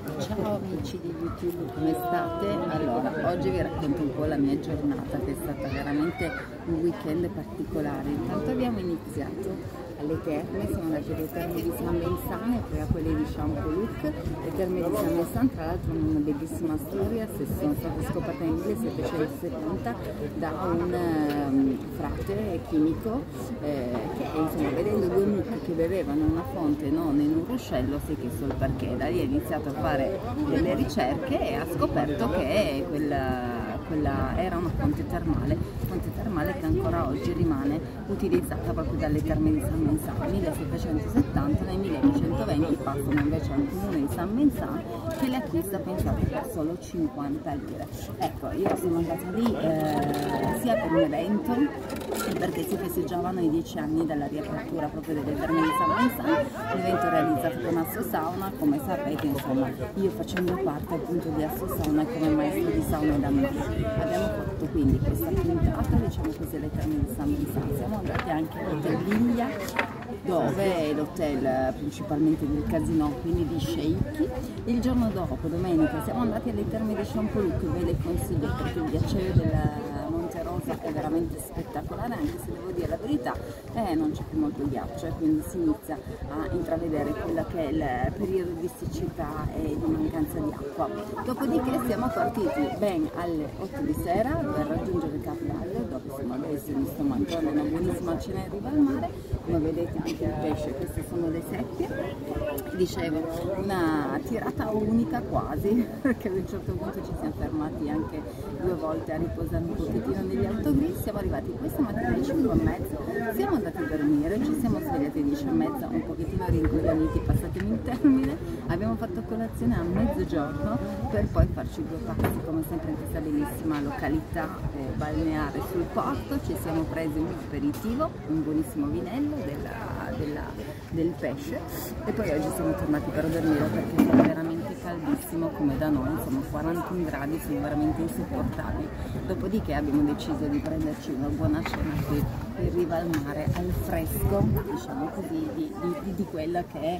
Ciao amici di YouTube, come state? Allora, oggi vi racconto un po' la mia giornata, che è stata veramente un weekend particolare. Intanto abbiamo iniziato alle terme, siamo andati alle terme di San Vincent e poi a quelle di Champoluc. Le terme di San Vincent tra l'altro hanno una bellissima storia, sono state scoperte nel 1770 da un frate chimico che insomma, vedendo due mucche che bevevano una fonte non in un ruscello, si è chiesto il perché. Da lì ha iniziato a fare delle ricerche e ha scoperto che quella era una fonte termale che ancora oggi rimane utilizzata proprio dalle terme di San Vincent. Nel 1770, nel 1820 passano invece al comune di San Vincent che le acquista, pensate, per solo 50 lire. Ecco, io sono andata lì sia per un evento, perché si festeggiavano i 10 anni dalla riapertura proprio delle terme di San Vincent, un evento realizzato con Asso Sauna. Come sapete, insomma, io facendo parte appunto di Asso Sauna come maestro di sauna da mare. Abbiamo fatto quindi questa puntata, diciamo così, alle terme di San Vincent. Siamo andati anche all'hotel Viglia, dove è l'hotel principalmente del casino, quindi di sceicchi. Il giorno dopo, domenica, siamo andati alle terme di Champoluc, ve le consiglio perché il ghiacciaio del Monte Rosa è veramente spettacolare, anche se devo dire la verità, non c'è più molto ghiaccio e quindi si inizia a intravedere quello che è il periodo di siccità e di mancanza di acqua. Dopodiché siamo partiti ben alle 8 di sera per raggiungere Capiaglio, dove siamo adesso mi sto mangiando una buonissima cena in riva al mare. Come vedete anche il pesce, queste sono le seppie. Dicevo, una tirata unica quasi, perché ad un certo punto ci siamo fermati anche 2 volte a riposare un pochettino negli autogrill. Siamo arrivati questa mattina alle 5:30, siamo andati a dormire, ci siamo svegliati alle 10:30, un pochettino rincoglioniti, passatemi il termine. Abbiamo fatto colazione a mezzogiorno per poi farci 2 passi, come sempre in questa bellissima località balneare sul porto. Ci siamo presi un aperitivo, un buonissimo vinello del pesce e poi oggi siamo tornati per dormire perché è veramente caldissimo come da noi, insomma 41 gradi sono veramente insopportabili. Dopodiché abbiamo deciso di prenderci una buona cena qui in riva al mare, al fresco, diciamo così, di quella che è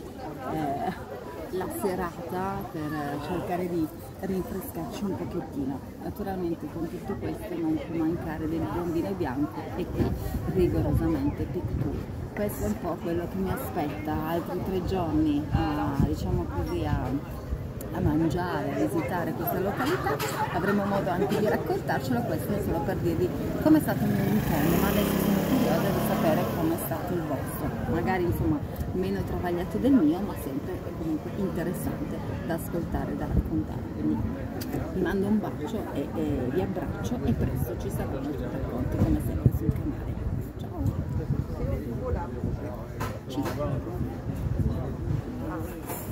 la serata, per cercare di rinfrescarci un pochettino. Naturalmente con tutto questo non può mancare del buon vino bianco e qui rigorosamente Pictou. Questo è un po' quello che mi aspetta, altri 3 giorni diciamo così a mangiare, a visitare questa località. Avremo modo anche di raccontarcelo. Questo è solo per dirvi come è stato il mio weekend, ma adesso sono curiosa di sapere come è stato il vostro, magari insomma meno travagliato del mio, ma sempre comunque interessante da ascoltare e da raccontare. Quindi vi mando un bacio e vi abbraccio e presto ci saranno altri racconti come sempre sul canale. Ciao! Ciao.